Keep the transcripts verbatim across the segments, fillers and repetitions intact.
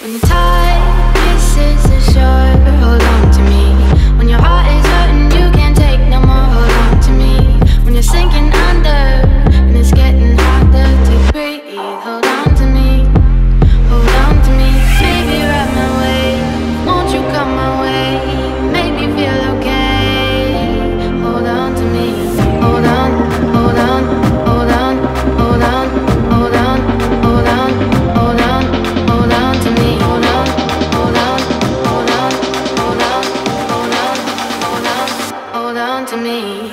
When the tide kisses the shore, hold on to me. When your heart is hurting, you can't take no more, hold on to me. When you're sinking under and it's getting harder to breathe, hold on to me, hold on to me. Baby, ride my wave, won't you come my way? Make me feel okay. Hold on to me, hold on, hold on, hold on, hold on, hold on, hold on, hold on, hold on to me. Hold on, hold on, hold on, hold on, hold on, hold on, hold on to me.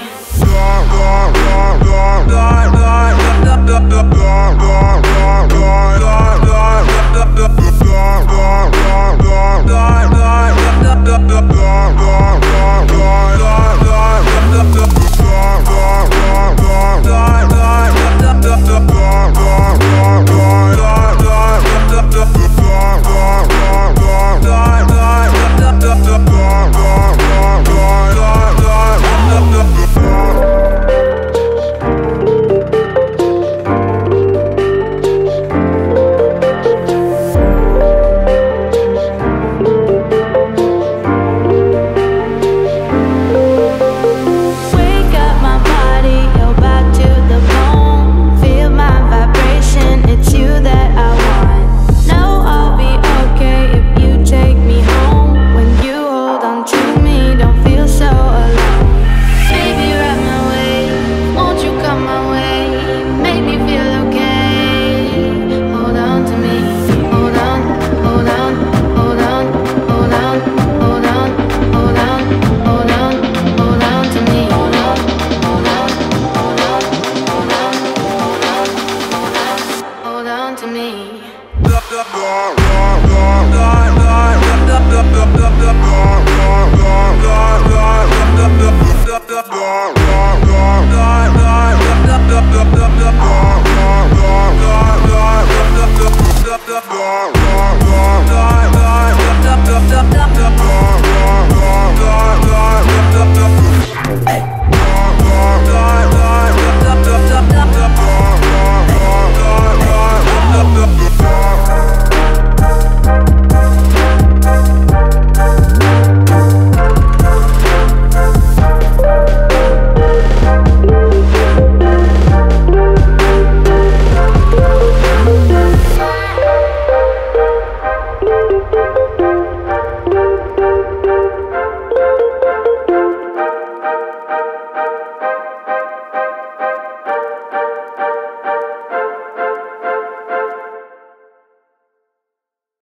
Go.